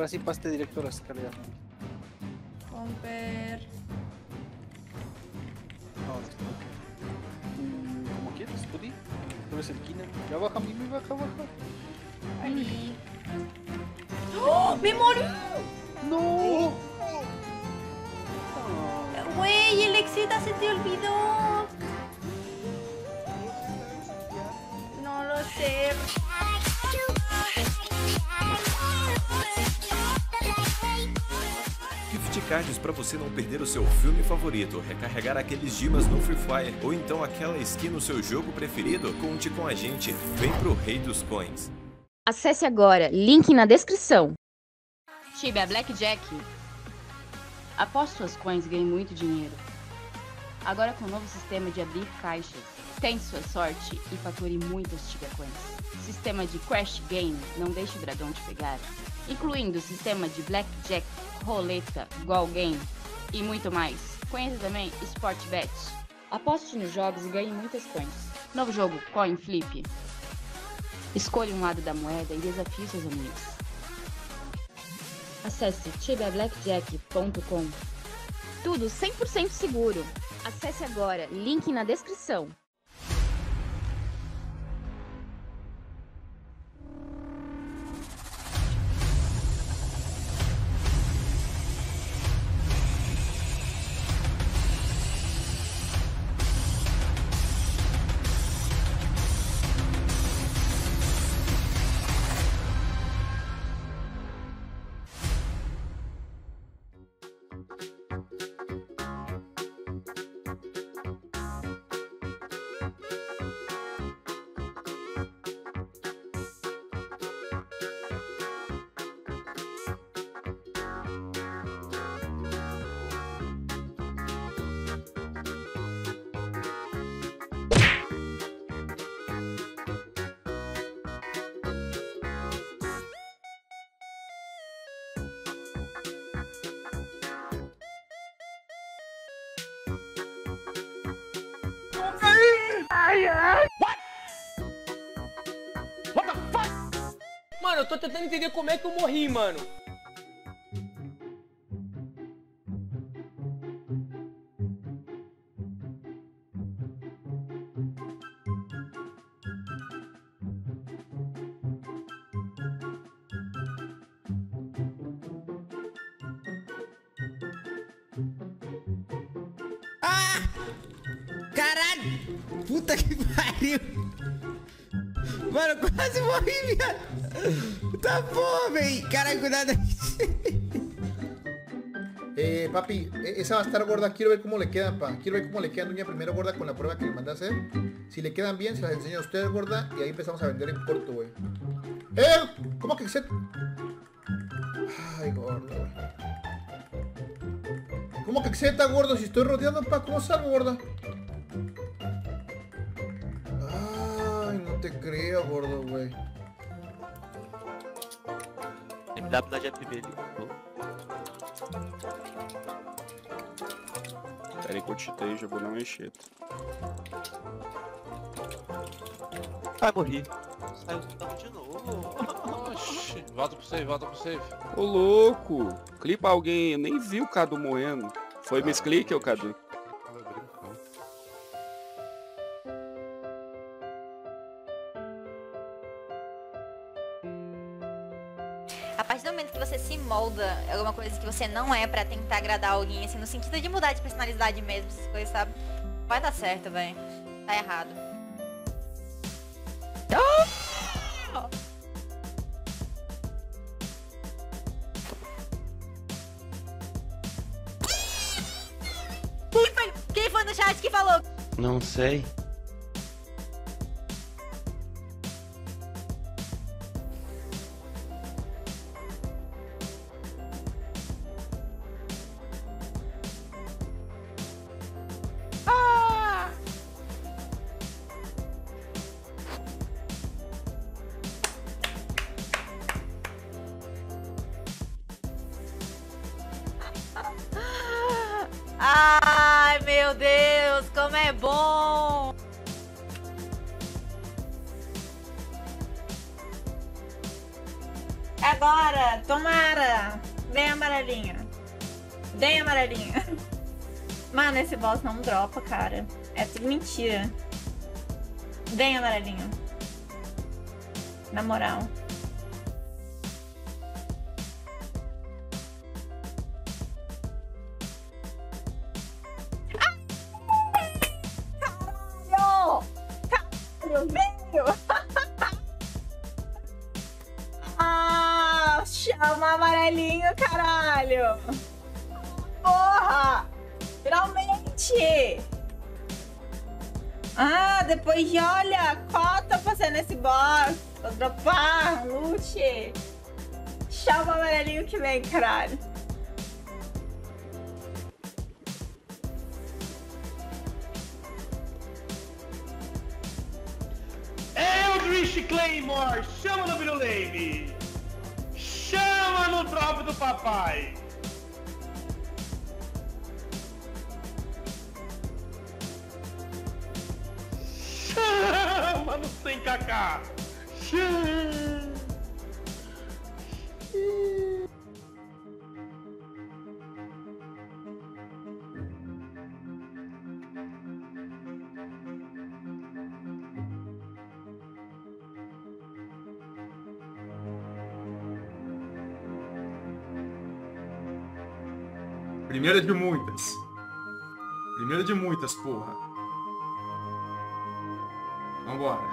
Ahora sí pasaste directo a la escalera. Romper. No, como quieres, tú di. Tú eres el Kina. Ya baja, Mimi, baja. Ahí. ¡Oh! ¡Me morí! ¡No! Güey, el Exita se te olvidó. No lo sé. Gift cards para você não perder o seu filme favorito, recarregar aqueles dimas no Free Fire ou então aquela skin no seu jogo preferido? Conte com a gente, vem pro Rei dos Coins. Acesse agora, link na descrição. Tibia Blackjack. Após suas coins, ganhe muito dinheiro. Agora com o novo sistema de abrir caixas, tente sua sorte e fature muitas Tibia Coins. Sistema de Crash Game, não deixe o dragão te pegar. Incluindo o sistema de Blackjack, Roleta, Goal Game e muito mais. Conheça também Sportbet. Aposte nos jogos e ganhe muitas coins. Novo jogo, Coin Flip. Escolha um lado da moeda e desafie seus amigos. Acesse tibiablackjack.com. Tudo 100% seguro. Acesse agora, link na descrição. Mano, eu tô tentando entender como é que eu morri, mano. Ah! Caralho! Puta que pariu! Mano, eu quase morri, viado! Tá porra, véi! Caralho, cuidado aí! Papi, esa va a estar gorda, quiero ver cómo le quedan, pa. Quiero ver cómo le quedan, doña, primero gorda con la prueba que le mandé a hacer. Si le quedan bien, se las enseño a ustedes, gorda, y ahí empezamos a vender en corto, güey. ¿Cómo que se...? Ay, gorda, güey. ¿Cómo que se está gordo? Si estoy rodeando, pa, ¿cómo salgo, gorda? Ay, no te creo, gordo, güey. Peraí que eu titei, já vou dar uma enxeta. Ai, morri. Saiu de novo. Oxi, volta pro save, volta pro save. Ô louco! Clipa alguém, eu nem vi o Cadu morrendo. Foi misclick, ô Cadu? A partir do momento que você se molda é alguma coisa que você não é pra tentar agradar alguém, assim, no sentido de mudar de personalidade mesmo, essas coisas, sabe? Vai dar certo, velho. Tá errado. Quem foi no chat que falou? Não sei. Ai, meu Deus, como é bom! É agora! Tomara! Vem, amarelinha. Vem, amarelinha. Mano, esse boss não dropa, cara. É tudo mentira. Vem, amarelinho. Na moral. Caralho! Caralho, veio! Ah, chama amarelinho, caralho! Porra! Finalmente! Ah, depois de, olha, cota fazendo esse boss. Vou dropar, loot. Chama o amarelinho que vem, caralho. Eldritch Claymore, chama no Virulame. Chama no drop do papai. Chama no sem kaká. Chama. Primeira de muitas. Primeira de muitas, porra. Vambora.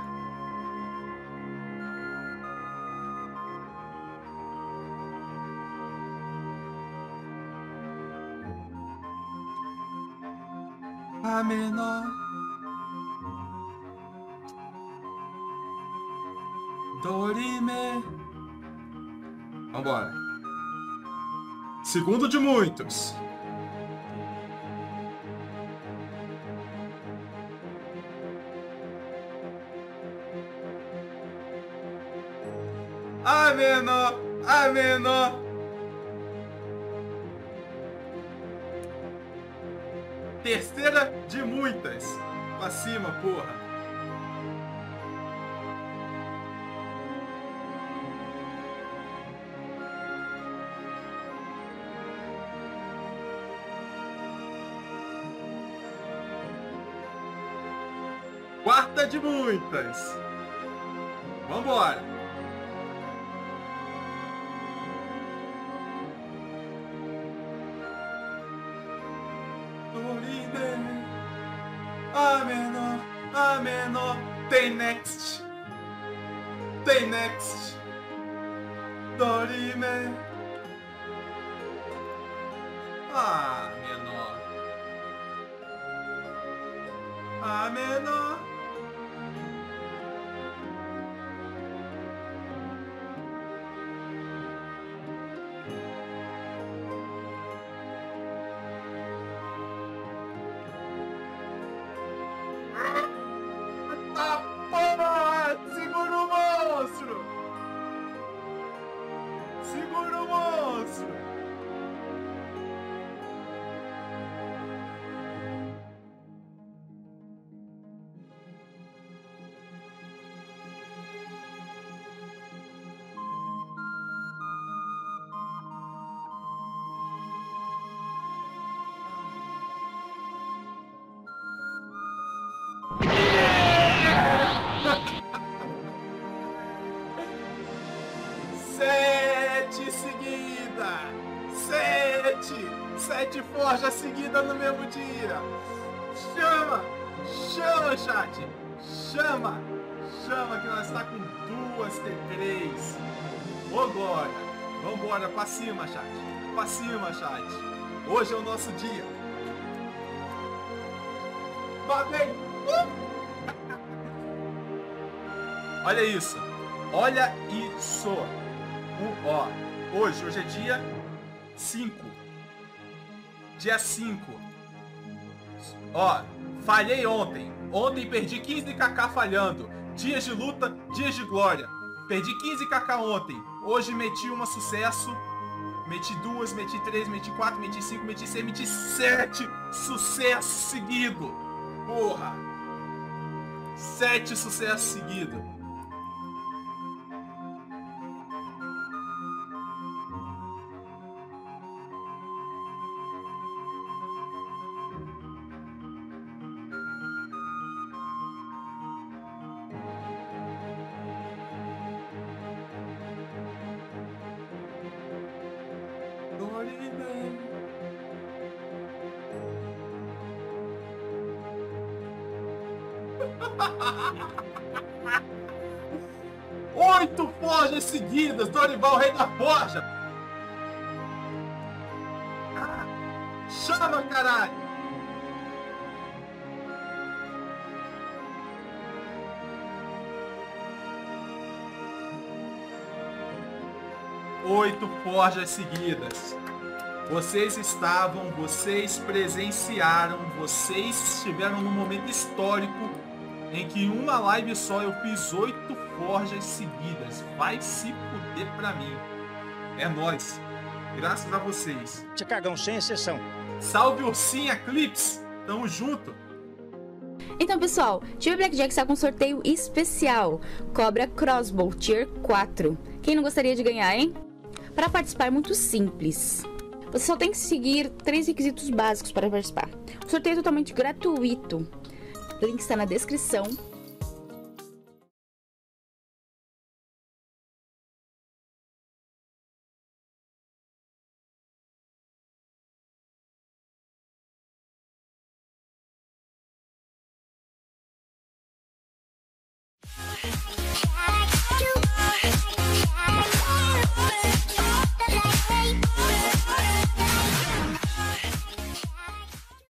Fá menor. Dorime. Vambora. Segundo de muitos. A menor, a menor. Terceira de muitas. Pra cima, porra. Quarta de muitas. Vambora. A menor, tem next, Dorime. A menor, a menor. Segura o monstro! Segura o monstro! Sete forjas seguidas no mesmo dia. Chama! Chama, chat! Chama! Chama que nós tá com 2 T3. Ô glória! Vambora, pra cima, chat! Pra cima, chat! Hoje é o nosso dia! Batei! Olha isso! Olha isso! Hoje é dia 5. Dia 5. Ó, falhei ontem. Ontem perdi 15 kk falhando. Dias de luta, dias de glória. Perdi 15 kk ontem. Hoje meti uma sucesso. Meti 2, meti 3, meti 4, meti 5, meti 6, meti 7 sucessos seguidos. Porra. 7 sucessos seguidos. Oito forjas seguidas, Dorival, rei da forja. Chama, caralho. Oito forjas seguidas. Vocês presenciaram, vocês estiveram num momento histórico em que em uma live só eu fiz 8 forjas seguidas. Vai se fuder pra mim. É nóis. Graças a vocês. Cagão, sem exceção. Salve Ursinha Clips. Tamo junto. Então, pessoal, Tibia Blackjack está com um sorteio especial. Cobra Crossbow Tier 4. Quem não gostaria de ganhar, hein? Para participar é muito simples. Você só tem que seguir 3 requisitos básicos para participar. O sorteio é totalmente gratuito. O link está na descrição.